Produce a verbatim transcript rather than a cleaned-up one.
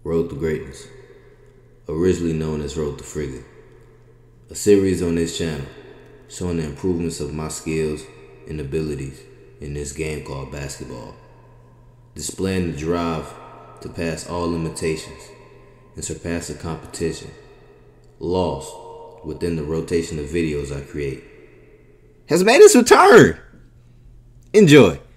Road to Greatness, originally known as Road to Freedom, a series on this channel showing the improvements of my skills and abilities in this game called basketball, displaying the drive to pass all limitations and surpass the competition, lost within the rotation of videos I create, has made its return. Enjoy.